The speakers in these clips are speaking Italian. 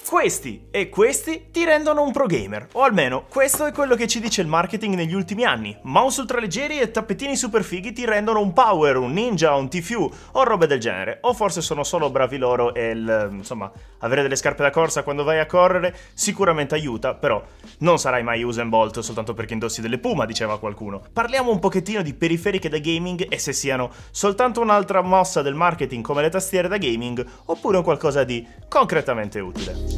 Questi e questi ti rendono un pro gamer, o almeno questo è quello che ci dice il marketing negli ultimi anni. Mouse ultraleggeri e tappetini super fighi ti rendono un Power, un Ninja, un Tfue o robe del genere, o forse sono solo bravi loro e insomma, avere delle scarpe da corsa quando vai a correre sicuramente aiuta, però non sarai mai Usain Bolt soltanto perché indossi delle Puma, diceva qualcuno. Parliamo un pochettino di periferiche da gaming e se siano soltanto un'altra mossa del marketing come le tastiere da gaming oppure un qualcosa di concretamente utile.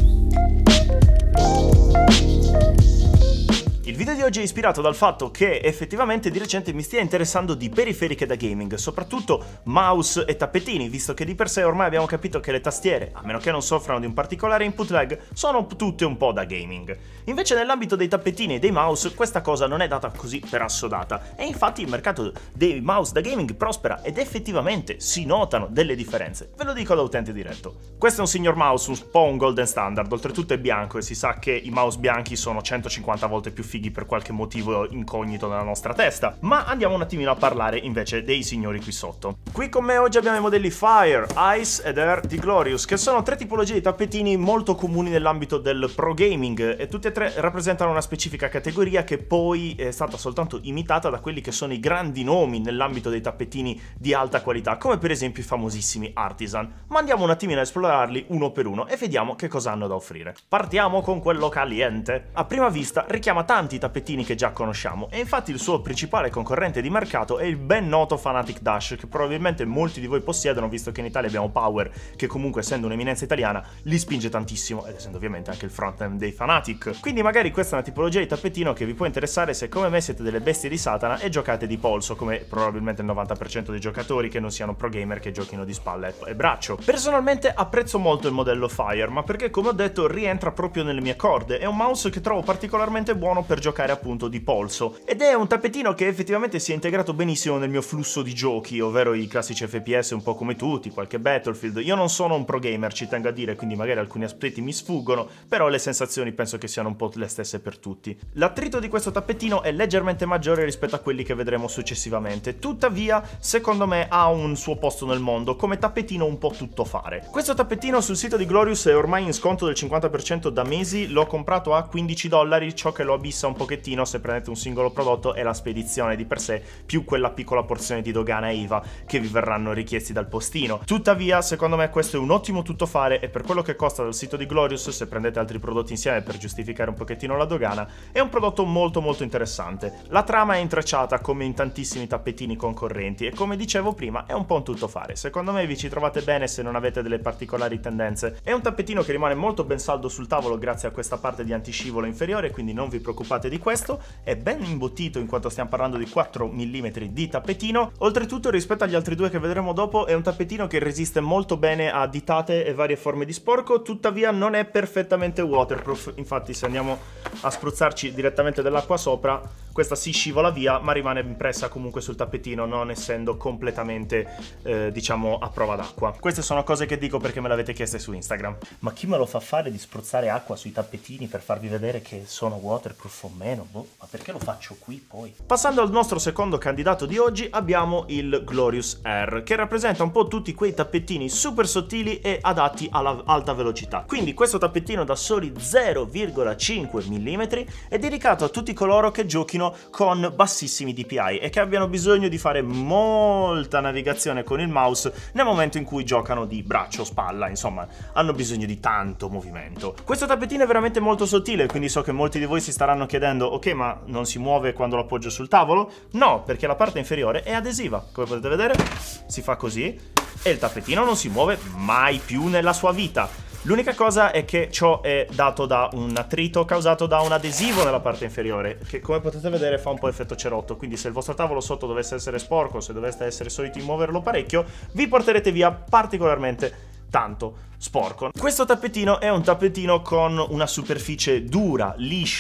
Il video di oggi è ispirato dal fatto che effettivamente di recente mi stia interessando di periferiche da gaming, soprattutto mouse e tappetini, visto che di per sé ormai abbiamo capito che le tastiere, a meno che non soffrano di un particolare input lag, sono tutte un po' da gaming. Invece nell'ambito dei tappetini e dei mouse questa cosa non è data così per assodata, e infatti il mercato dei mouse da gaming prospera ed effettivamente si notano delle differenze, ve lo dico da utente diretto. Questo è un signor mouse un po' un golden standard, oltretutto è bianco e si sa che i mouse bianchi sono 150 volte più fighi per qualche motivo incognito nella nostra testa, ma andiamo un attimino a parlare invece dei signori qui sotto. Qui con me oggi abbiamo i modelli Fire, Ice ed Air di Glorious, che sono tre tipologie di tappetini molto comuni nell'ambito del pro gaming e tutti e tre rappresentano una specifica categoria che poi è stata soltanto imitata da quelli che sono i grandi nomi nell'ambito dei tappetini di alta qualità, come per esempio i famosissimi Artisan. Ma andiamo un attimino a esplorarli uno per uno e vediamo che cosa hanno da offrire. Partiamo con quello caliente. A prima vista richiama tanti tappetini che già conosciamo e infatti il suo principale concorrente di mercato è il ben noto Fanatic Dash, che probabilmente molti di voi possiedono visto che in Italia abbiamo Power, che comunque essendo un'eminenza italiana li spinge tantissimo ed essendo ovviamente anche il frontend dei Fanatic. Quindi magari questa è una tipologia di tappetino che vi può interessare se come me siete delle bestie di Satana e giocate di polso, come probabilmente il 90% dei giocatori che non siano pro gamer che giochino di spalle e braccio. Personalmente apprezzo molto il modello Fire, ma perché come ho detto rientra proprio nelle mie corde, è un mouse che trovo particolarmente buono per giocare appunto di polso ed è un tappetino che effettivamente si è integrato benissimo nel mio flusso di giochi, ovvero i classici FPS un po' come tutti, qualche Battlefield. Io non sono un pro gamer, ci tengo a dire, quindi magari alcuni aspetti mi sfuggono, però le sensazioni penso che siano un po' le stesse per tutti. L'attrito di questo tappetino è leggermente maggiore rispetto a quelli che vedremo successivamente, tuttavia secondo me ha un suo posto nel mondo come tappetino un po' tuttofare. Questo tappetino sul sito di Glorious è ormai in sconto del 50% da mesi, l'ho comprato a $15, ciò che lo abissa un pochettino se prendete un singolo prodotto è la spedizione di per sé più quella piccola porzione di dogana e IVA che vi verranno richiesti dal postino. Tuttavia secondo me questo è un ottimo tuttofare e per quello che costa dal sito di Glorious, se prendete altri prodotti insieme per giustificare un pochettino la dogana, è un prodotto molto interessante. La trama è intrecciata come in tantissimi tappetini concorrenti e come dicevo prima è un po' un tuttofare. Secondo me vi ci trovate bene se non avete delle particolari tendenze. È un tappetino che rimane molto ben saldo sul tavolo grazie a questa parte di antiscivolo inferiore, quindi non vi preoccupate di questo. È ben imbottito in quanto stiamo parlando di 4 mm di tappetino. Oltretutto rispetto agli altri due che vedremo dopo è un tappetino che resiste molto bene a ditate e varie forme di sporco, tuttavia non è perfettamente waterproof. Infatti se andiamo a spruzzarci direttamente dell'acqua sopra questa si scivola via ma rimane impressa comunque sul tappetino, non essendo completamente diciamo a prova d'acqua. Queste sono cose che dico perché me l'avete chieste su Instagram. Ma chi me lo fa fare di spruzzare acqua sui tappetini per farvi vedere che sono waterproof o meno? Boh, ma perché lo faccio qui poi? Passando al nostro secondo candidato di oggi abbiamo il Glorious Air, che rappresenta un po' tutti quei tappetini super sottili e adatti alla alta velocità. Quindi questo tappettino da soli 0,5 mm è dedicato a tutti coloro che giochino con bassissimi DPI e che abbiano bisogno di fare molta navigazione con il mouse nel momento in cui giocano di braccio, spalla, insomma hanno bisogno di tanto movimento. Questo tappetino è veramente molto sottile, quindi so che molti di voi si staranno chiedendo ok, ma non si muove quando lo appoggio sul tavolo? No, perché la parte inferiore è adesiva, come potete vedere si fa così e il tappetino non si muove mai più nella sua vita. L'unica cosa è che ciò è dato da un attrito causato da un adesivo nella parte inferiore, che come potete vedere fa un po' effetto cerotto, quindi se il vostro tavolo sotto dovesse essere sporco, se doveste essere soliti muoverlo parecchio, vi porterete via particolarmente tanto sporco. Questo tappetino è un tappetino con una superficie dura, liscia,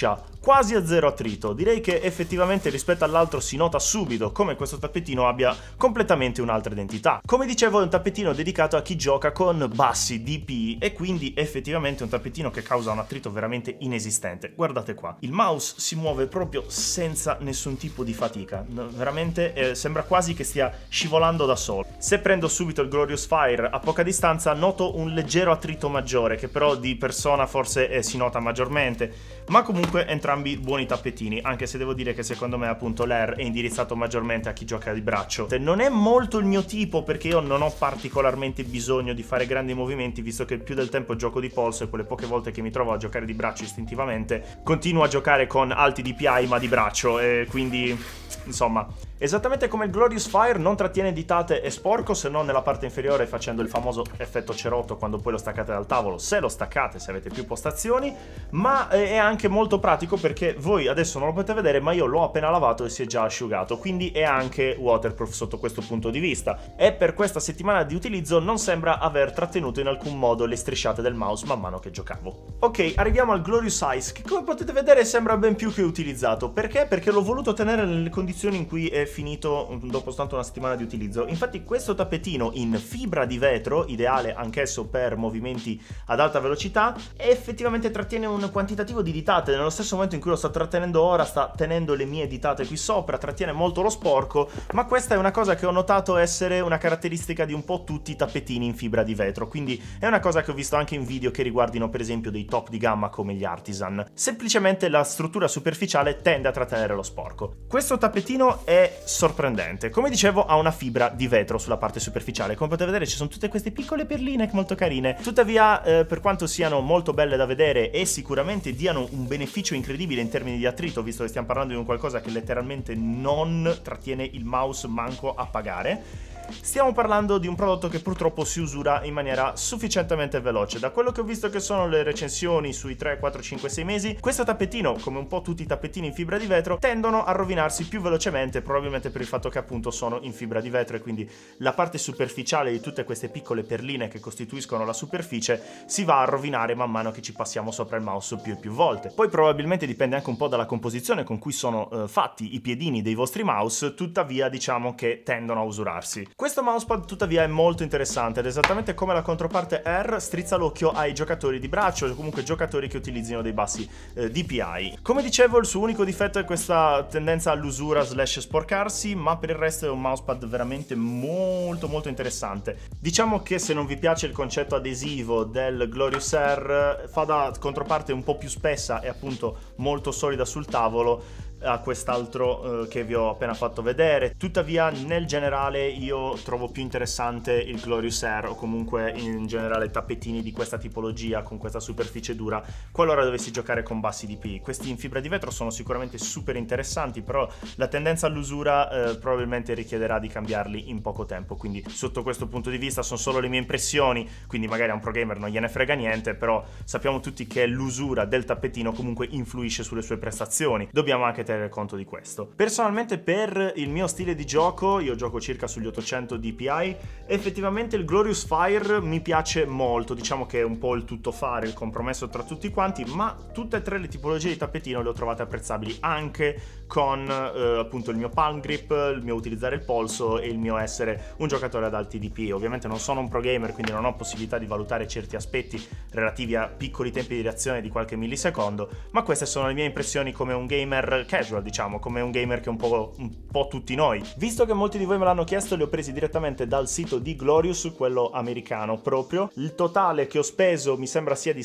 quasi a zero attrito. Direi che effettivamente rispetto all'altro si nota subito come questo tappetino abbia completamente un'altra identità. Come dicevo, è un tappetino dedicato a chi gioca con bassi DPI e quindi effettivamente un tappetino che causa un attrito veramente inesistente. Guardate qua, il mouse si muove proprio senza nessun tipo di fatica, veramente sembra quasi che stia scivolando da solo. Se prendo subito il Glorious Fire a poca distanza noto un leggero attrito maggiore che però di persona forse si nota maggiormente, ma comunque entrambi buoni tappetini, anche se devo dire che secondo me appunto l'Air è indirizzato maggiormente a chi gioca di braccio. Non è molto il mio tipo perché io non ho particolarmente bisogno di fare grandi movimenti, visto che più del tempo gioco di polso e quelle poche volte che mi trovo a giocare di braccio istintivamente continuo a giocare con alti DPI ma di braccio, e quindi insomma esattamente come il Glorious Fire non trattiene ditate e sporco se non nella parte inferiore, facendo il famoso effetto cerotto quando poi lo staccate dal tavolo, se lo staccate, se avete più postazioni, ma è anche molto pratico perché voi adesso non lo potete vedere ma io l'ho appena lavato e si è già asciugato, quindi è anche waterproof sotto questo punto di vista, e per questa settimana di utilizzo non sembra aver trattenuto in alcun modo le strisciate del mouse man mano che giocavo. Ok, arriviamo al Glorious Ice, che come potete vedere sembra ben più che utilizzato. Perché? Perché l'ho voluto tenere nelle condizioni in cui è finito dopo soltanto una settimana di utilizzo. Infatti questo tappetino in fibra di vetro, ideale anch'esso per movimenti ad alta velocità, effettivamente trattiene un quantitativo di ditate. Nello stesso momento in cui lo sto trattenendo ora, sta tenendo le mie ditate qui sopra, trattiene molto lo sporco, ma questa è una cosa che ho notato essere una caratteristica di un po' tutti i tappetini in fibra di vetro, quindi è una cosa che ho visto anche in video che riguardino per esempio dei top di gamma come gli Artisan. Semplicemente la struttura superficiale tende a trattenere lo sporco. Questo tappetino è sorprendente. Come dicevo, ha una fibra di vetro sulla parte superficiale. Come potete vedere ci sono tutte queste piccole perline molto carine. Tuttavia, per quanto siano molto belle da vedere e sicuramente diano un beneficio incredibile in termini di attrito, visto che stiamo parlando di un qualcosa che letteralmente non trattiene il mouse manco a pagare, stiamo parlando di un prodotto che purtroppo si usura in maniera sufficientemente veloce. Da quello che ho visto che sono le recensioni sui 3, 4, 5, 6 mesi, questo tappetino, come un po' tutti i tappetini in fibra di vetro, tendono a rovinarsi più velocemente, probabilmente per il fatto che appunto sono in fibra di vetro e quindi la parte superficiale di tutte queste piccole perline che costituiscono la superficie si va a rovinare man mano che ci passiamo sopra il mouse più e più volte. Poi probabilmente dipende anche un po' dalla composizione con cui sono fatti i piedini dei vostri mouse, tuttavia diciamo che tendono a usurarsi. Questo mousepad tuttavia è molto interessante ed esattamente come la controparte Air strizza l'occhio ai giocatori di braccio o comunque giocatori che utilizzino dei bassi DPI. Come dicevo, il suo unico difetto è questa tendenza all'usura slash sporcarsi, ma per il resto è un mousepad veramente molto interessante. Diciamo che se non vi piace il concetto adesivo del Glorious Air, fa da controparte un po' più spessa e appunto molto solida sul tavolo a quest'altro che vi ho appena fatto vedere. Tuttavia nel generale io trovo più interessante il Glorious Air, o comunque in generale tappetini di questa tipologia con questa superficie dura, qualora dovessi giocare con bassi DPI. Questi in fibra di vetro sono sicuramente super interessanti, però la tendenza all'usura probabilmente richiederà di cambiarli in poco tempo, quindi sotto questo punto di vista sono solo le mie impressioni, quindi magari a un pro gamer non gliene frega niente, però sappiamo tutti che l'usura del tappetino comunque influisce sulle sue prestazioni, dobbiamo anche tenere conto di questo. Personalmente per il mio stile di gioco, io gioco circa sugli 800 DPI, effettivamente il Glorious Fire mi piace molto, diciamo che è un po' il tuttofare, il compromesso tra tutti quanti, ma tutte e tre le tipologie di tappetino le ho trovate apprezzabili, anche con appunto il mio palm grip, il mio utilizzare il polso e il mio essere un giocatore ad alti DPI. Ovviamente non sono un pro gamer, quindi non ho possibilità di valutare certi aspetti relativi a piccoli tempi di reazione di qualche millisecondo, ma queste sono le mie impressioni come un gamer casual, diciamo, come un gamer che è un po' tutti noi. Visto che molti di voi me l'hanno chiesto, li ho presi direttamente dal sito di Glorious, quello americano proprio. Il totale che ho speso mi sembra sia di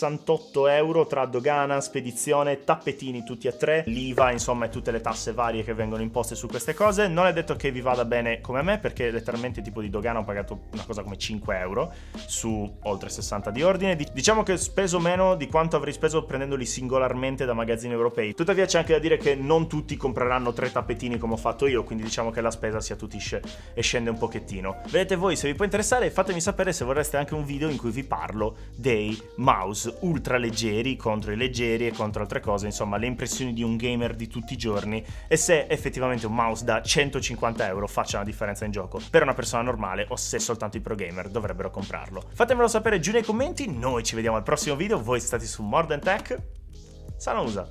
68 euro tra dogana, spedizione, tappetini tutti e tre, l'IVA, insomma, e tutte le tasse varie che vengono imposte su queste cose. Non è detto che vi vada bene come me, perché letteralmente tipo di dogana ho pagato una cosa come 5 euro su oltre 60 di ordine. Diciamo che ho speso meno di quanto avrei speso prendendoli singolarmente da magazzini europei. Tuttavia c'è anche da dire che non tutti compreranno 3 tappetini come ho fatto io, quindi diciamo che la spesa si attutisce e scende un pochettino. Vedete voi, se vi può interessare fatemi sapere se vorreste anche un video in cui vi parlo dei mouse ultra leggeri contro i leggeri e contro altre cose, insomma le impressioni di un gamer di tutti i giorni, e se effettivamente un mouse da 150 euro faccia una differenza in gioco per una persona normale o se soltanto i pro gamer dovrebbero comprarlo. Fatemelo sapere giù nei commenti, noi ci vediamo al prossimo video, voi siete stati su More Than Tech, Salusa!